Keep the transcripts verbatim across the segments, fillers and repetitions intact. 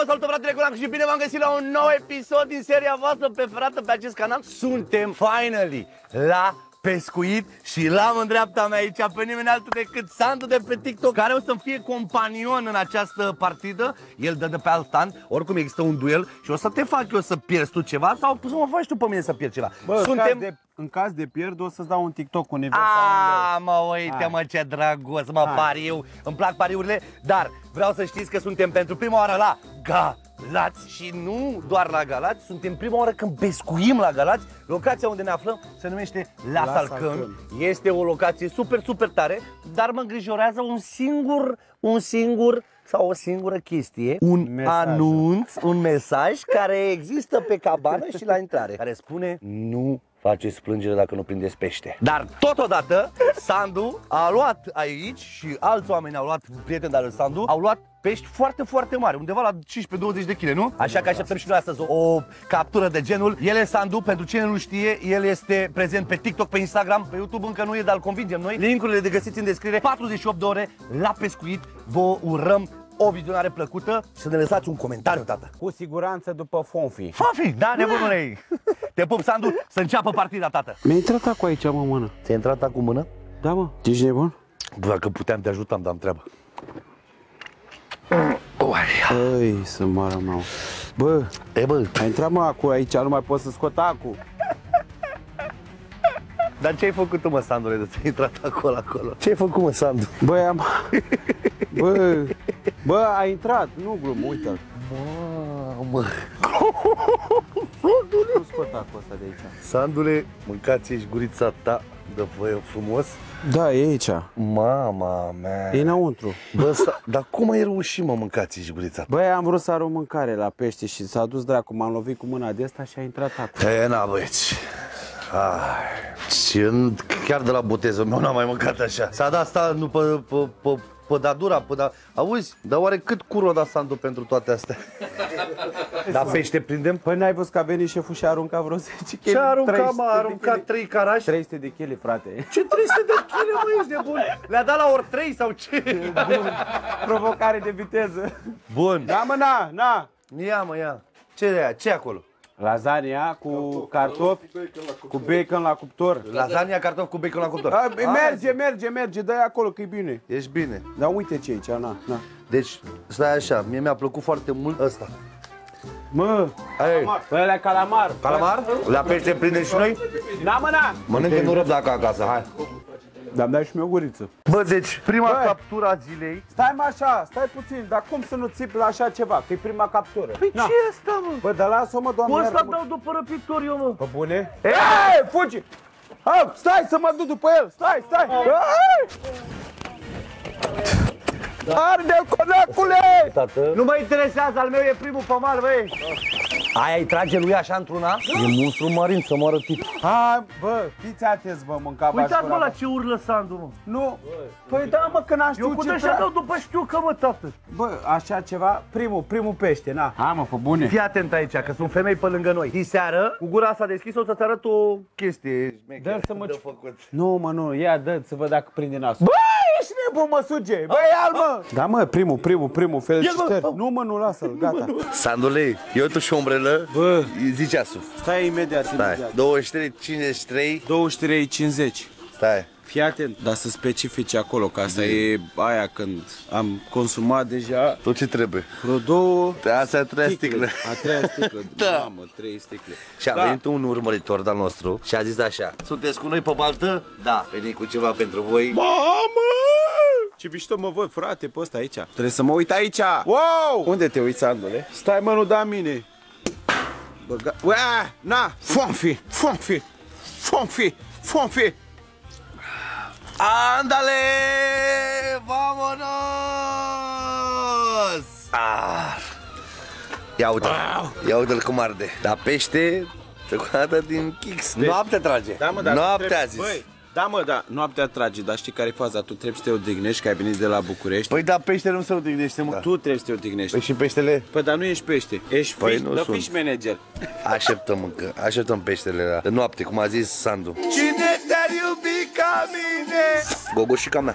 vă salut, fratele Colan, și bine v-am găsit la un nou episod din seria voastră preferată pe acest canal. Suntem finally la pescuit și l-am în dreapta mea aici pe nimeni altul decât Sandu de pe TikTok, care o să-mi fie companion în această partidă. El dă de pe alt stand, oricum există un duel și o să te fac eu să pierzi tu ceva sau să mă faci tu pe mine să pierd ceva. Bă, Suntem... în, caz de, în caz de pierd o să-ți dau un TikTok universal. Aaaa, mă, uite, mă, ce drăguț, mă, pariu. Îmi plac pariurile, dar vreau să știți că suntem pentru prima oară la Galați și nu doar la Galați, suntem prima oară când pescuim la Galați. Locația unde ne aflăm se numește La, La Salcâm. Salcâm. Este o locație super, super tare, dar mă îngrijorează un singur, un singur sau o singură chestie, un mesaj. anunț, un mesaj care există pe cabană și la intrare, care spune: nu faceți plângere dacă nu prindeți pește. Dar totodată Sandu a luat aici și alți oameni au luat, prieteni de-al lui Sandu, au luat pești foarte, foarte mari, undeva la cincisprezece douăzeci de kilograme, nu? Așa că așteptăm și noi astăzi o, o captură de genul. El e Sandu, pentru cine nu știe, el este prezent pe TikTok, pe Instagram, pe YouTube încă nu e, dar îl convingem noi. Linkurile de găsiți în descriere. patruzeci și opt de ore la pescuit. Vă urăm o vizionare plăcută și să ne lăsați un comentariu, tată. Cu siguranță după Fonfi. Fonfi, da, nebunule. Te pup, Sandu, să înceapă partida, tată. Mi-a intrat acum aici, mă, mână. Ți-a intrat acum mână? Da, mă. Ești nebun? Dacă puteam te ajutam, dar am treabă. Băi, să moară, mă. Bă, e, bă, a intrat, mă, acu aici, nu mai pot să scot acu. Dar ce ai făcut tu, mă, Sandule, de ți-ai intrat acolo, acolo? Ce ai făcut, mă, Sandu? Băi, am... Bă, bă, a intrat, nu glumă, uite-l. Mamă! Nu scot acul ăsta de aici. Sandule, mâncați-și gurița ta de voie frumos. Da, e aici. Mama mea. E înăuntru. Bă, dar cum ai reușit, mă, mâncați-și gurița ta? Băi, am vrut să arunc mâncare la pește și s-a dus dracu, m-am lovit cu mâna de asta și a intrat acul. E, na, băieți. Și chiar de la botezul meu n-am mai mâncat așa. S-a dat asta nu pe, pe, pe, pe dadura, pe da... Auzi, dar oare cât cur o da Sandu pentru toate astea? Dar pește prindem? Păi n-ai văzut că a venit șeful și a aruncat vreo zece kilograme? Ce a aruncat, mă? A aruncat trei carași? trei sute de kilograme, frate. Ce trei sute de kilograme, mă, ești nebun? Le-a dat la ori trei sau ce? Bun. Provocare de viteză. Bun. Da, mă, na, na. Ia, mă, ia. Ce e aia? Ce e acolo? Lasagna cu cartofi, cu bacon la cuptor. Lasagna, cartofi cu bacon la cuptor. A, merge, merge, merge, dă-i acolo că e bine. Ești bine. Dar uite ce e aici, na, na. Deci, stai așa, mie mi-a plăcut foarte mult ăsta. Mă, bă, ăla calamar. Calamar? La pește prindem și noi? Da, mă, na. Mănâncă, nu răb dacă acasă, hai. Dar-mi dai și mie o guriță. Bă, deci, prima Bă. captură a zilei. Stai mă așa, stai puțin, dar cum să nu țipi la așa ceva? Că e prima captură. Păi na. ce e asta, mă? Bă, dar lasă-o, mă, doamne. Cu ăsta dau după răpitor eu, mă. Pe bune? Ei, fugi! Ha, stai să mă duc după el, stai, stai! Arde-l, conacule! Tată. Nu mă interesează, al meu e primul pe mal, băi! Aia îi trage lui așa într-una? E monstru marin să moară tip. Hai, bă, fiți atenți, bă, mânca baș. Uitați, mă, la ce urlă Sandu, mă. Nu, păi da, mă, că n-am știut eu cu ce așa dau după știu că, mă, tată. Bă, așa ceva, primul, primul pește, na. Hai, mă, pe bune. Fii atent aici, că sunt femei pe lângă noi. Diseară, cu gura asta deschisă, o să-ți arăt o chestie. Dă să mă... de făcut. Nu, mă, nu, ia, dă să văd dacă prinde nasul. Bă, ești nebun, mă, suge! Bă, ia-l, mă! Da, mă, primul, primul, primul, felicitări. Nu, mă, nu, lasă-l, gata. Sandule, eu tu și o umbrelă. Bă, zi ceasul. Stai imediat, Stai. imediat. douăzeci și trei cincizeci și trei. douăzeci și trei cincizeci. Stai. Fii atent, dar să specifici acolo, că asta e aia când am consumat deja Tot ce trebuie. vreo două Asta a treia sticlă. A treia sticlă, Da. mamă, trei sticle. Și a Da. venit un urmăritor de-al nostru și a zis așa: sunteți cu noi pe baltă? Da, veni cu ceva pentru voi. Mamă! Ce mișto mă văd, frate, pe ăsta aici. Trebuie să mă uit aici. Wow! Unde te uiți, Andule? Stai, mă, nu da mine. Băga... Ua, na! Fonfi! Fonfi! Fonfi! Fonfi! Andale! Vamonos! Ah. Ia uite, wow. Ia uite-l cum arde. Dar pește, trecată din Kix. Noapte trage. Da, mă, dar noapte trebuie... a zis. Băi, Da, mă, da, noaptea trage, dar știi care e faza? Tu trebuie să te odihnești, că ai venit de la București. Păi da, peștele nu se odihnește, mă. Tu trebuie să te odihnești. Păi și peștele? Păi dar nu ești pește, ești Păi fish, nu da, sunt. fish manager. Așteptăm încă, așteptăm peștele ăla. De noapte, cum a zis Sandu. Cine te-ar iubi ca mine? Gogoșica mea.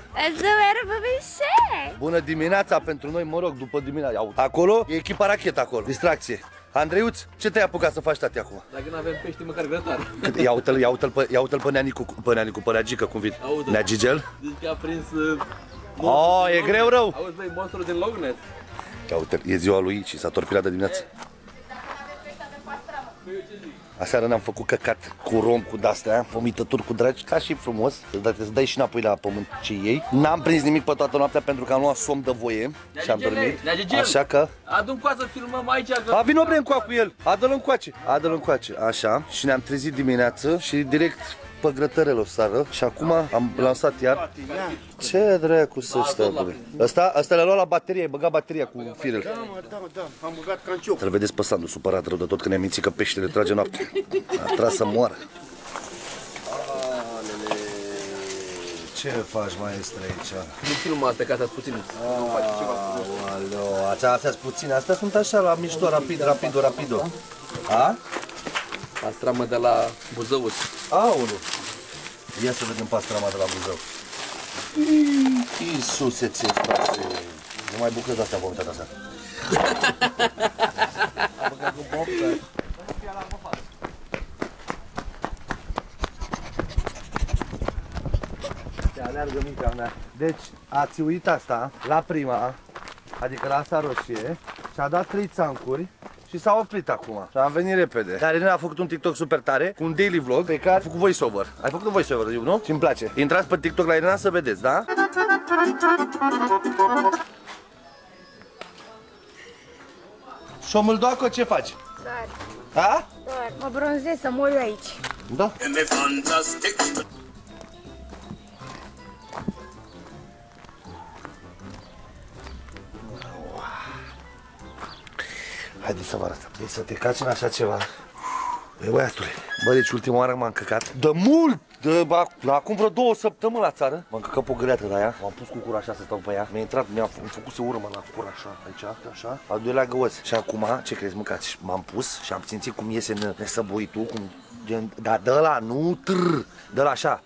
Bună dimineața pentru noi, mă rog, după dimineața. Acolo e echipa rachetă acolo, distracție. Andreiuț, ce te-ai apucat să faci, tati, acum? Dacă nu avem pește, măcar grătar. Ia uite-l, ia uite-l pe, ia uite-l pe Neanicu, pe Neanicu, pe Neagică, cum vine. Neagigel? Zici că a prins... Uh, Oh, e greu rău. Auzi, băi, monstrul din Loch Ness. Ia uite-l, e ziua lui și s-a torpilat de dimineață. Aseară ne-am făcut căcat cu rom, cu de-astea, vomitături cu dragi, ca și frumos. Să dai și înapoi la pământ ce iei. N-am prins nimic pe toată noaptea pentru că am luat somn de voie și am dormit. Așa că... Adu-mi coa să filmăm aici. Că... A, vino bre încoa cu el, adă-l încoace, adă-l încoace. Așa, și ne-am trezit dimineață și direct pe grătărele o sară și acum am lansat iar. Ce dracu să stă, ăsta, ăsta le-a luat la baterie, ai băgat bateria cu firul. Da, mă, da, da, am băgat canciuc. Să-l vedeți pe Sandu supărat rău de tot că ne-a mințit că peștele trage noapte. A tras să moară. Alele. Ce faci, maestre, aici? Nu filmă astea, că astea puțin. Alo, astea sunt puține, astea sunt așa la mișto, rapid, rapido, rapido. A? Pastramă de la Buzăuț. Aulu. Ia să vedem pastrama de la Buzău. Iisuse, ce frate. Nu mai bucăți de-astea vomitat așa. Am băgat cu boftă. Se aleargă mica mea. Deci, ați uit asta la prima, adică la asta roșie, și a dat trei țancuri. Și s-a oprit acum. Și am venit repede. Dar Irina a făcut un TikTok super tare, cu un daily vlog pe care a făcut voiceover. Ai făcut un voiceover, nu? Și îmi place. Intrați pe TikTok la Irina să vedeți, da? Șomâldoacă, ce faci? Doar, Ha? doar, mă bronzez să mor eu aici. Da. Haideți să vă arăt. Deci să te caci în așa ceva. Băi, băiatule, bă, deci ultima oară m-am încăcat de mult, de, acum vreo două săptămâni la țară. M-am încăcat pe o găleată de aia, m-am pus cu cura așa să stau pe ea. Mi-a intrat, mi-a făcut să urmă la cura așa, aici, așa, al doilea găuț. Și acum, ce crezi, mâncați? M-am pus și am simțit cum iese nesăbuitul, cum, dar de ăla, nu trrr, de ăla așa.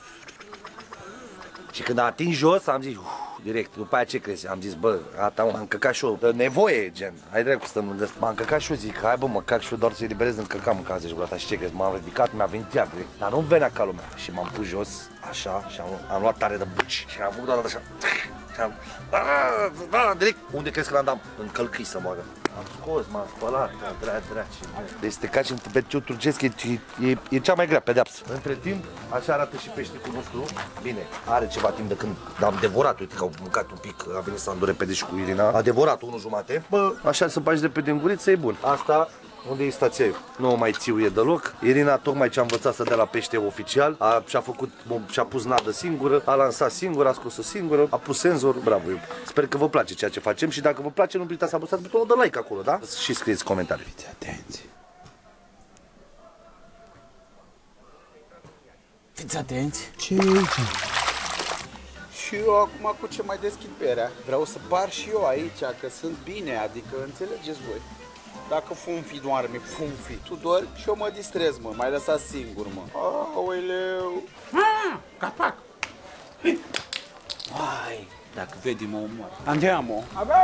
Și când a atins jos, am zis, uf, direct, după aia ce crezi? Am zis, bă, gata, m-am încăcat și eu, de nevoie, gen, hai dracu să stăm, m-am încăcat și eu, zic, hai bă, mă cac și eu doar să eliberez încăcam în cază și gura ta și ce crezi? M-am ridicat, mi-a venit iar direct, dar nu venea ca lumea. Și m-am pus jos, așa, și am, am luat tare de buci și am făcut doar așa, și am, da, direct, unde crezi că l-am dat? În călcâi să moară. Am scos, m-am spălat, draci, draci. Deci te caci pe ce turcesc, e, e, e cea mai grea pedeapsă. Între timp, așa arată și peșticul nostru. Bine, are ceva timp de când am devorat, uite că au mâncat un pic, a venit să îndure repede și cu Irina. A devorat unul jumate. Bă, așa să bagi repede în guriță, e bun. Asta, unde e stația eu? Nu o mai țiuie deloc. Irina tocmai ce a învățat să dea la pește oficial, a, și-a făcut, și-a pus nadă singură, a lansat singură, a scos-o singură, a pus senzor, bravo eu. Sper că vă place ceea ce facem și dacă vă place, nu uitați să apăsați butonul de like acolo, da? Și scrieți comentarii. Fiți atenți. Fiți atenți. Ce e aici? Și eu acum cu ce mai deschid berea, vreau să par și eu aici, că sunt bine, adică înțelegeți voi. Dacă Funfi doarme, Funfi, tu dormi și eu mă distrez, mă, mai lăsat singur, mă. Aoleu! Ah, capac! Hai, dacă vede mă omoară. Andiamo!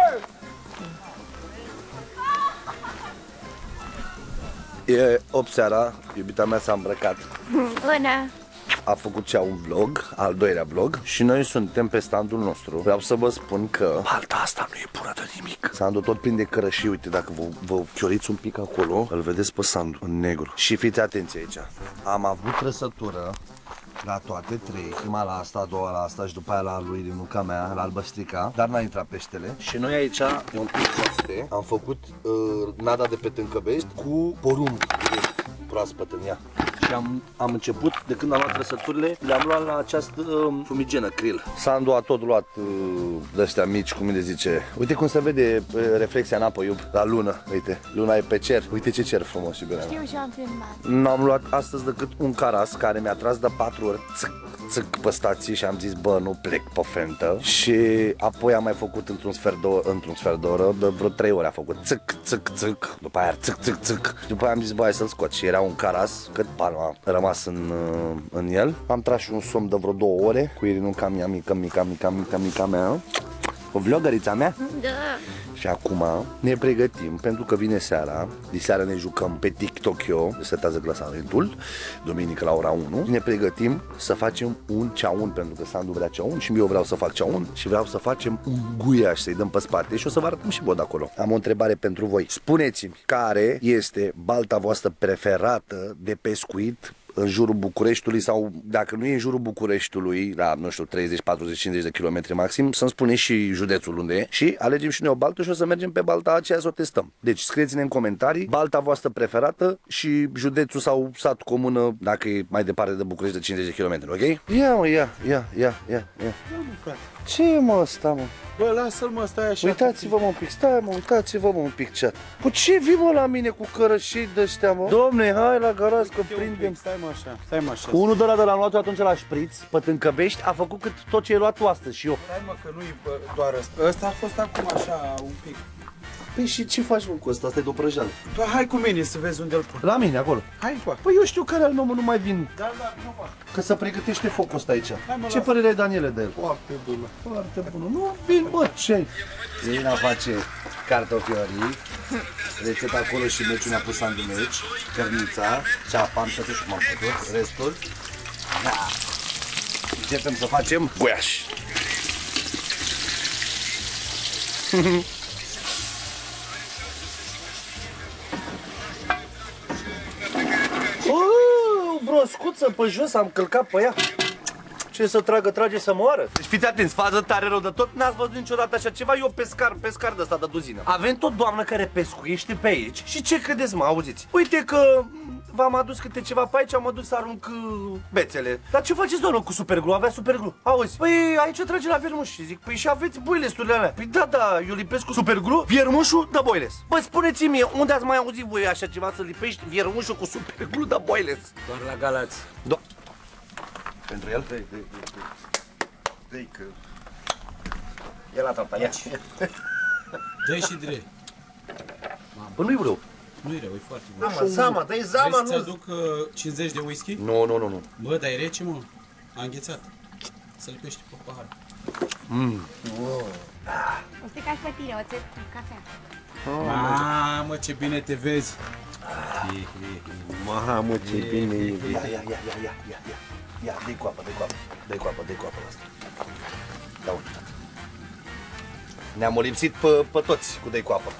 E opt seara, iubita mea s-a îmbrăcat. Bună! A făcut cea un vlog, al doilea vlog, și noi suntem pe standul nostru. Vreau să vă spun că palta asta nu e bună de nimic. Sandu tot prinde cărășii, uite, dacă vă, vă chioriți un pic acolo, îl vedeți pe Sandu, în negru. Și fiți atenți aici. Am avut trăsătură la toate trei, prima la asta, a doua la asta și după aia la lui Linuca mea, la albăstrica, dar n-a intrat peștele. Și noi aici, e un pic foarte, am făcut uh, nada de pe Tâncăvești cu porumb direct proaspăt în ea. Și am, am început, de când am luat trăsăturile, le-am luat la această uh, fumigenă, krill. Sandu a tot luat uh, de-astea mici, cum le zice. Uite cum se vede uh, reflexia în apă, iub, la lună. Uite, luna e pe cer. Uite ce cer frumos, iubirea mea. Știu și am filmat. N-am luat astăzi decât un caras care mi-a tras de patru ori țâc, țâc pe stație și am zis, bă, nu plec pe fentă. Și apoi am mai făcut într-un sfert de oră, într-un sfert de oră, de vreo trei ore a făcut țâc, țâc, țâc. După aia țâc, țâc, țâc. Și după aia am zis, bă, hai să-l scot. Și era un caras, cât palma a rămas în, în el. Am tras și un somn de vreo două ore cu irinuca mea, mică, mica, mica, mica, mica mea. O vlogărița mea. Da. Și acum ne pregătim pentru că vine seara. Diseară ne jucăm pe TikTokio, setează clasamentul, duminică la ora unu. Ne pregătim să facem un ceaun, pentru că Sandu vrea ceaun și eu vreau să fac ceaun și vreau să facem un guiaș, să-i dăm pe spate și o să vă arătăm și bod acolo. Am o întrebare pentru voi. Spuneți-mi, care este balta voastră preferată de pescuit în jurul Bucureștiului sau dacă nu e în jurul Bucureștiului, la, nu știu, treizeci, patruzeci, cincizeci de kilometri maxim, să-mi spuneți și județul unde e și alegem și noi o baltă și o să mergem pe balta aceea să o testăm. Deci scrieți-ne în comentarii balta voastră preferată și județul sau sat comună dacă e mai departe de București de cincizeci de kilometri, ok? Ia mă, ia, ia, ia, ia, ia. Ce e mă ăsta, mă? Bă, lasă-l mă, stai așa. Uitați-vă mă un pic, stai mă, uitați-vă mă un pic chat. Cu ce vii mă la mine cu cărășii de-ăștia, mă? Domne, hai la garaj că prindem. Stai mă așa, stai mă așa. Unul de la de l-am luat eu atunci la șpriț, pe Tâncăbești, a făcut cât tot ce ai luat tu astăzi și eu. Stai mă că nu-i doar ăsta. Ăsta a fost acum așa, un pic. Păi și ce faci mă cu ăsta? Asta e de o prăjeală. Bă, hai cu mine să vezi unde îl pun. La mine, acolo. Hai cu. Păi eu știu care al meu, mă, nu mai vin. Da, da, nu mă. Că să pregătește focul ăsta aici. Hai, mă, Ce lasă. părere ai, Daniele, de el? Foarte bună. Foarte bună. Nu vin, bă, ce? Zina face cartofiorii. Rețeta acolo și meciul ne-a pus Sandu meci. Cărnița, ceapa, am și m-am făcut. Restul. Da. Începem să facem guiaș. O broscuță pe jos, am călcat pe ea. Ce să tragă, trage să moară. Deci fiți atenți, fază tare rău de tot. N-ați văzut niciodată așa ceva. Eu pescar, pescar de ăsta de duzină. Avem tot doamnă care pescuiește pe aici. Și ce credeți, mă, auziți? Uite că v-am adus câte ceva pe aici, am adus să arunc uh, bețele. Dar ce faceți, doamnă, cu superglu? Avea superglu. Auzi? Păi aici trage la viermuș. Și zic, păi și aveți boilesurile alea. Păi da, da, eu lipesc cu superglu, viermușul de boiles. Bă, spuneți-mi mie, unde ați mai auzit voi așa ceva să lipești viermușul cu superglu de boiles? Doar la Galați. Do Pentru el? Dă-i, dă-i, dă-i, că... Ia la tata, ia. Dă-i și direct. Bă, nu-i rău. Nu-i rău, e foarte bun. Zama, zama, dă-i zama, Vrei să-ți nu... aduc uh, cincizeci de whisky? Nu, nu, nu, nu. Bă, dar e rece, mă. A înghețat. Să lipești pe pahar. O stricați pe tine, oțet cu cafea. Mamă, ce bine te vezi. Mamă, ce bine e. Ia, ia, ia, ia, ia, ia, ia. Ia, dă-i cu apă, dă-i cu apă, dă-i cu apă, dă-i cu apă la asta. Da, uite, tata. Ne-am molipsit pe, pe toți cu dă-i cu apă.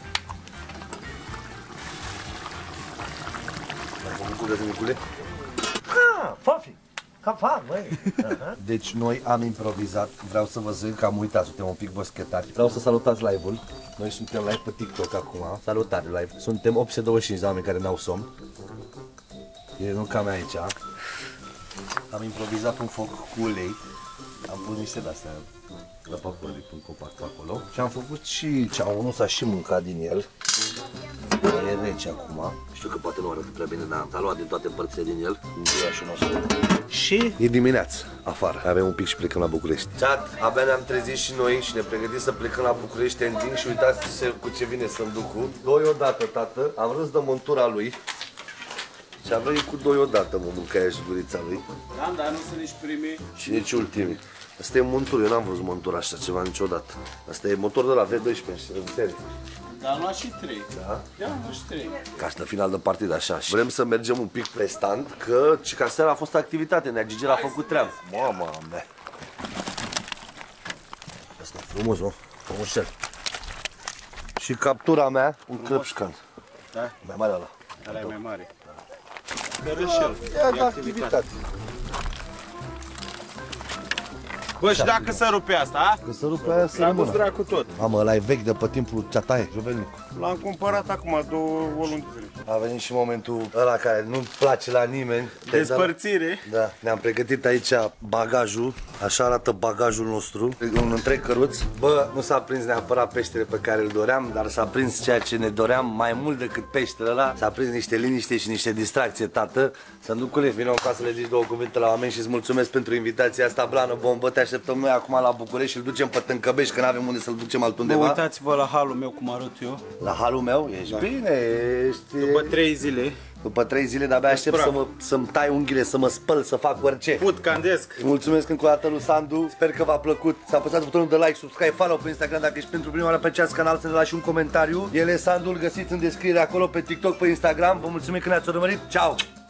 Mai făcut cu găznicule? Ha, fafi! Ca fac, băi! Deci noi am improvizat, vreau să vă zic că am uitat, suntem un pic boschetari. Vreau să salutați live-ul. Noi suntem live pe TikTok acum. Salutare live. Suntem opt sute douăzeci și cinci de oameni care n-au somn. E nuca mea aici. Am improvizat un foc cu ulei. Am pus niște de-astea de păpări, un copac pe acolo. Și am făcut și ceaunul, s-a și mâncat din el. E rece acum. Știu că poate nu arată prea bine, dar am luat din toate părțile din el. Guiașul nostru. Și e dimineață afară. Avem un pic și plecăm la București. Chat, abia ne-am trezit și noi și ne pregătim să plecăm la București în din și uitați cu ce vine Sânducu. Doi odată, tată. Am râs de montura lui. Și am venit cu doi odată, mă, mâncarea și gurița lui. Da, dar nu sunt nici primii. Și nici ultimii. Asta e montur, eu n-am văzut montura așa ceva niciodată. Asta e motor de la V doisprezece, în serie. Dar nu și trei. Da? Ia, nu și trei. Ca să final de partid așa. Și vrem să mergem un pic pe stand, că și ca seara a fost activitate, Nea Gigel a făcut treabă. Mama mea. Asta e frumos, mă, frumușel. Și captura mea, un crăpșcan. Da? Mai mare ăla. Ăla e mai mare. Cărășel. E activitate. Bă, și dacă se rupe asta, a? Că să rupe aia să L-am dus rămână. dracu tot. Mamă, ăla e vechi de pe timpul Ceataie, Juvelnicu. L-am cumpărat acum două o lună de zile. A venit și momentul ăla care nu-mi place la nimeni. Despărțire. Da, ne-am pregătit aici bagajul. Așa arată bagajul nostru. Un întreg căruț. Bă, nu s-a prins neapărat peștele pe care îl doream, dar s-a prins ceea ce ne doream mai mult decât peștele ăla. S-a prins niște liniște și niște distracție, tată. Sânducule, vină în casă să le zici două cuvinte la oameni și îți mulțumesc pentru invitația asta, Blană Bombă. Te așteptăm noi acum la București și îl ducem pe Tâncăbești, că n-avem unde să-l ducem altundeva. Bă, uitați-vă la halul meu cum arăt eu. La halul meu? Ești da. Bine, ești... După trei zile. După trei zile de-abia aștept să mă, să-mi tai unghiile, să mă spăl, să fac orice. Put candesc. Mulțumesc încă o dată lui Sandu, sper că v-a plăcut. Să apăsați butonul de like, subscribe, follow pe Instagram dacă ești pentru prima oară pe acest canal, să ne lași un comentariu. El e Sandu, îl găsiți în descriere acolo pe TikTok, pe Instagram. Vă mulțumim că ne-ați urmărit. Ciao!